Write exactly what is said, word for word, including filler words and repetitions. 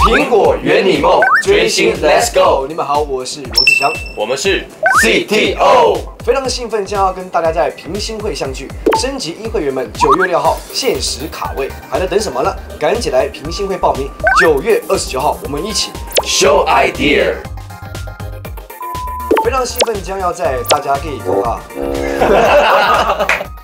苹果圆你梦，追星 Let's Go！ 你们好，我是罗志祥， 我们是 C T O， 非常兴奋，将要跟大家在平星会相聚。升级一会员们九月六号限时卡位，还在等什么呢？赶紧来平星会报名。九月二十九号，我们一起 show idea。 非常兴奋，将要在大家可以看啊。